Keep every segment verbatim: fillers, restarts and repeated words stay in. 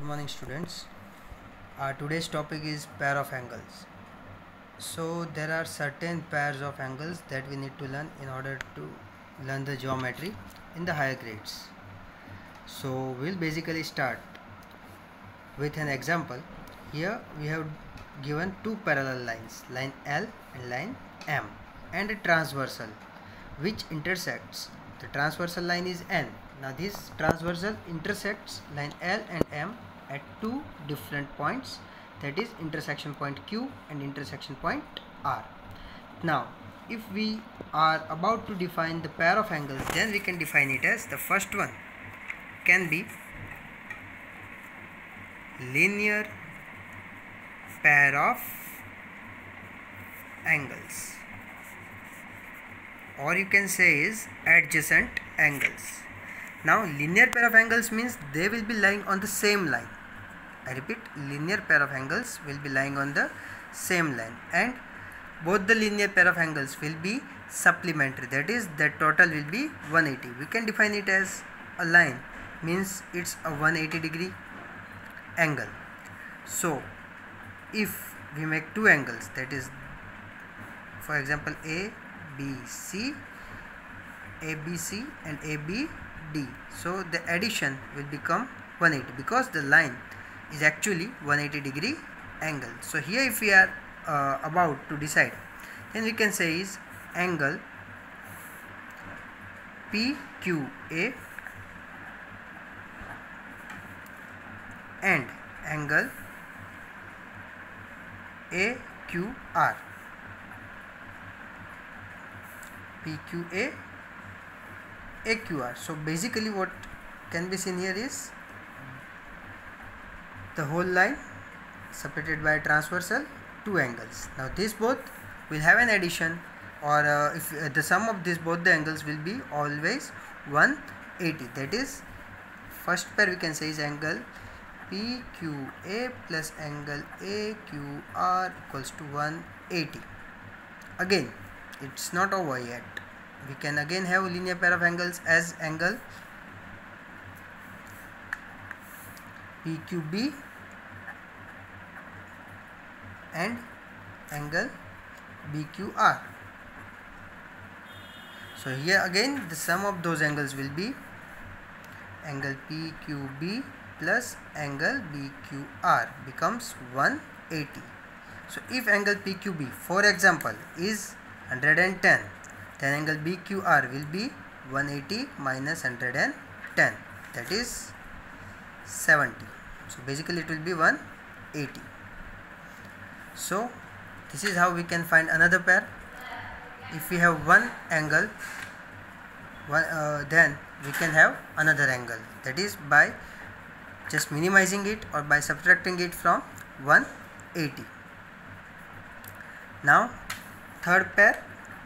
morning students. Uh, today's topic is pair of angles. So there are certain pairs of angles that we need to learn in order to learn the geometry in the higher grades. So we'll basically start with an example. Here we have given two parallel lines, line L and line M, and a transversal which intersects. The transversal line is N. Now this transversal intersects line L and M at two different points, that is intersection point Q and intersection point R. Now if we are about to define the pair of angles, then we can define it as the first one can be linear pair of angles, or you can say is adjacent angles. Now linear pair of angles means they will be lying on the same line. I repeat, linear pair of angles will be lying on the same line, and both the linear pair of angles will be supplementary, that is the total will be one eighty. We can define it as a line means it's a one hundred eighty degree angle. So if we make two angles, that is for example A B C, A B C and A B D, so the addition will become one hundred eighty because the line is actually one hundred eighty degree angle. So here if we are uh, about to decide, then we can say is angle P Q A and angle A Q R. P Q A, A Q R. So basically what can be seen here is the whole line separated by a transversal two angles. Now these both will have an addition, or uh, if uh, the sum of these both the angles will be always one hundred eighty. That is, first pair we can say is angle P Q A plus angle A Q R equals to one hundred eighty. Again, it's not over yet. We can again have linear pair of angles as angle P Q B and angle B Q R. So here again the sum of those angles will be angle P Q B plus angle B Q R becomes one hundred eighty. So if angle P Q B, for example, is one hundred ten, then angle B Q R will be one hundred eighty minus one hundred ten, that is seventy. So basically it will be one hundred eighty. So this is how we can find another pair. If we have one angle, one, uh, then we can have another angle, that is by just minimizing it or by subtracting it from one hundred eighty. Now third pair,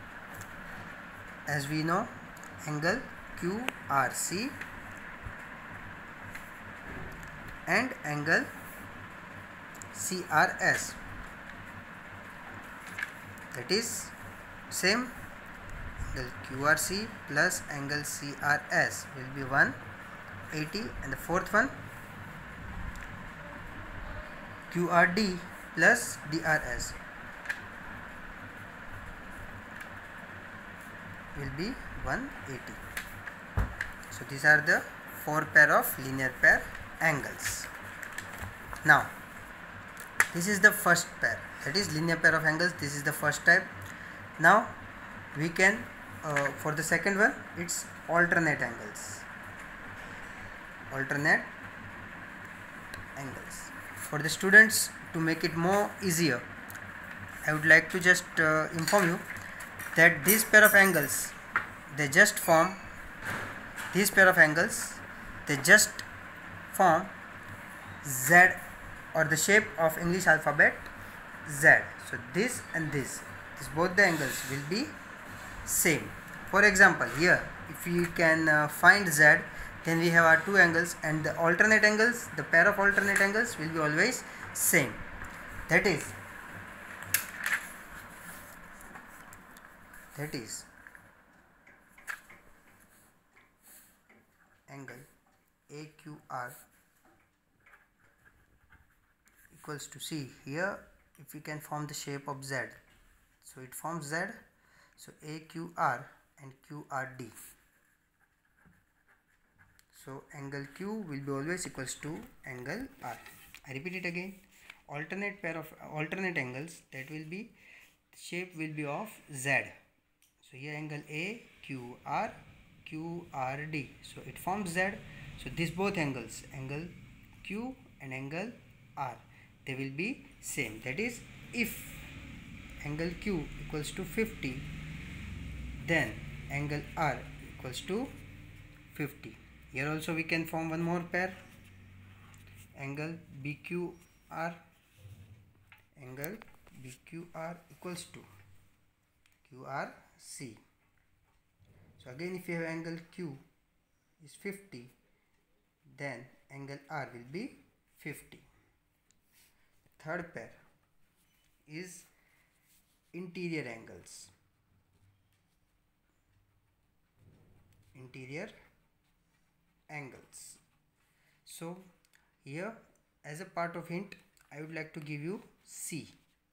as we know, angle Q R C and angle C R S, that is same, angle Q R C plus angle C R S will be one hundred eighty, and the fourth one Q R D plus D R S will be one hundred eighty. So these are the four pair of linear pair angles. Now this is the first pair, that is linear pair of angles. This is the first type. Now we can uh, for the second one, it's alternate angles. Alternate angles. For the students, to make it more easier, I would like to just uh, inform you that this pair of angles, they just form these pair of angles they just form Z, or the shape of English alphabet Z. So this and this, this both the angles will be same. For example, here if we can uh, find Z, then we have our two angles, and the alternate angles, the pair of alternate angles will be always same. That is that is angle A Q R equals to, see here, if we can form the shape of Z, so it forms Z, so A Q R and Q R D. So angle Q will be always equals to angle R. I repeat it again. Alternate pair of alternate angles, that will be, shape will be of Z. So here angle A Q R Q R D. So it forms Z. So these both angles, angle Q and angle R, they will be same. That is, if angle Q equals to fifty, then angle R equals to fifty. Here also we can form one more pair, angle B Q R, angle B Q R equals to Q R C. So again, if you have angle Q is fifty, then angle R will be fifty. Third pair is interior angles. Interior angles. So here, as a part of hint, I would like to give you C.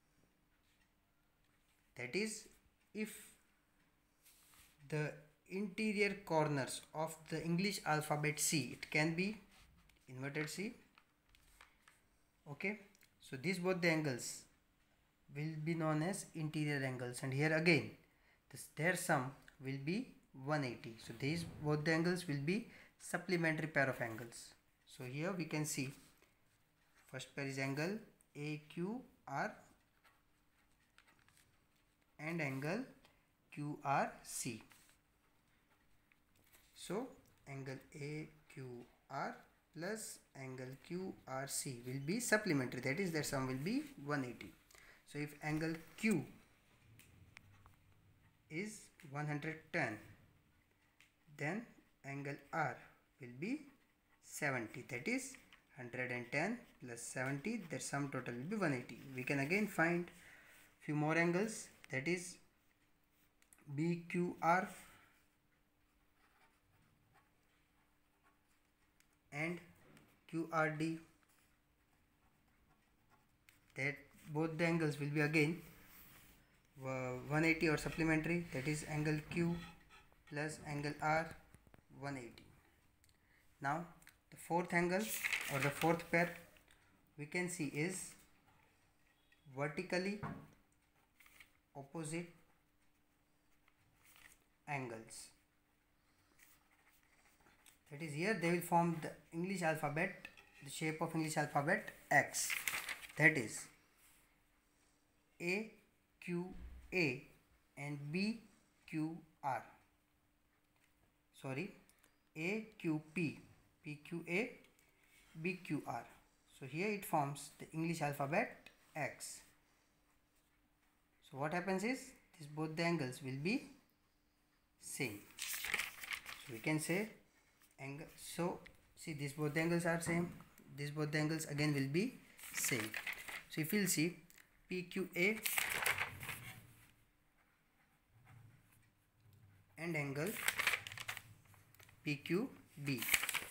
That is, if the interior corners of the English alphabet C, it can be inverted C. Okay, so these both the angles will be known as interior angles, and here again this, their sum will be one eighty. So these both the angles will be supplementary pair of angles. So here we can see first pair is angle A Q R and angle Q R C. So angle A Q R plus angle Q R C will be supplementary, that is their sum will be one eighty. So if angle Q is one hundred ten, then angle R will be seventy, that is one hundred ten plus seventy, their sum total will be one eighty. We can again find few more angles, that is B Q R and Q R D, that both the angles will be again uh, one eighty or supplementary, that is angle Q plus angle R one eighty. Now the fourth angle or the fourth pair we can see is vertically opposite angles. That is, here they will form the English alphabet, the shape of English alphabet X. That is A Q A and B Q R. Sorry, A Q P, P Q A, B Q R. So here it forms the English alphabet X. So what happens is, this both the angles will be same. So we can say angle, so see these both the angles are same, these both the angles again will be same. So if you will see P Q A and angle P Q B.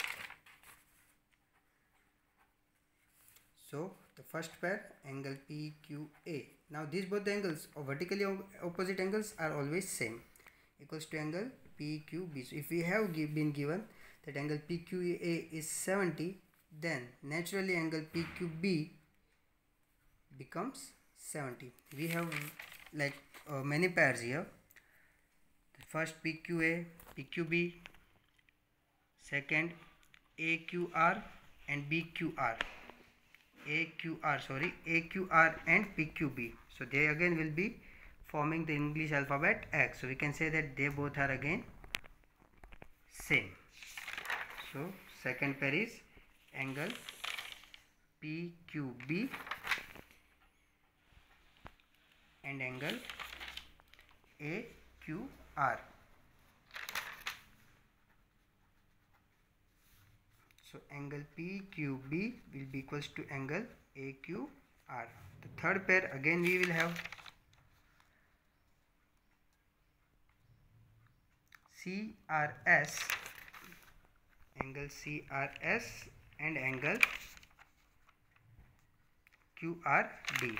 So the first pair, angle P Q A. Now these both the angles or vertically opposite angles are always same, equals to angle P Q B. So if we have give, been given that angle P Q A is seventy, then naturally angle P Q B becomes seventy. We have like uh, many pairs here. The first P Q A, P Q B, second A Q R and B Q R. A Q R, sorry, A Q R and P Q B. So they again will be forming the English alphabet X. So we can say that they both are again same. So second pair is angle P Q B and angle A Q R. So angle P Q B will be equals to angle A Q R. The third pair again we will have C R S, angle C R S and angle Q R D.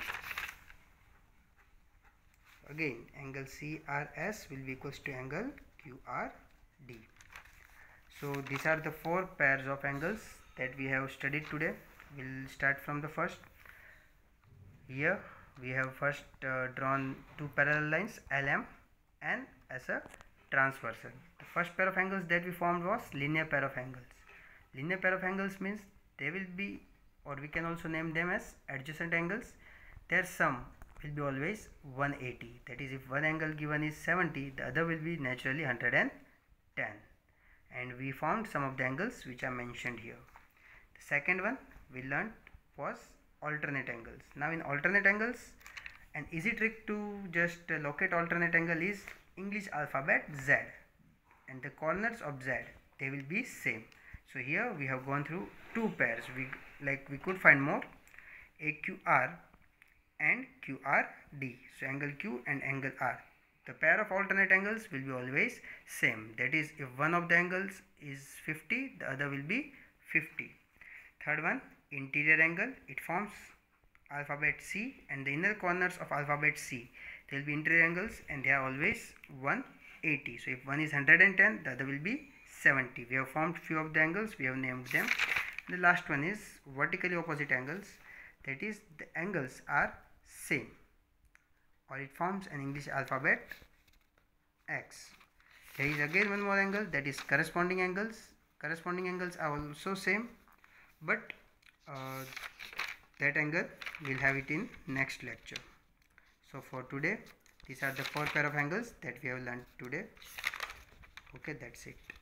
Again, angle C R S will be equals to angle Q R D. So these are the four pairs of angles that we have studied today. We'll start from the first. Here we have first uh, drawn two parallel lines L M and as a transversal. The first pair of angles that we formed was linear pair of angles. Linear pair of angles means they will be, or we can also name them as adjacent angles. Their sum will be always one hundred eighty. That is, if one angle given is seventy, the other will be naturally one hundred ten. And we found some of the angles which are mentioned here. The second one we learned was alternate angles. Now in alternate angles, an easy trick to just locate alternate angle is English alphabet Z, and the corners of Z, they will be same. So here we have gone through two pairs. We like we could find more, A Q R and Q R D. So angle Q and angle R. The pair of alternate angles will be always same. That is, if one of the angles is fifty, the other will be fifty. Third one, interior angle. It forms alphabet C, and the inner corners of alphabet C, they will be interior angles, and they are always one hundred eighty. So if one is one hundred ten, the other will be seventy. We have formed few of the angles, we have named them. The last one is vertically opposite angles. That is, the angles are same, or it forms an English alphabet X. There is again one more angle, that is corresponding angles. Corresponding angles are also same, but uh, that angle we'll have it in next lecture. So for today, these are the four pair of angles that we have learned today. Okay, that's it.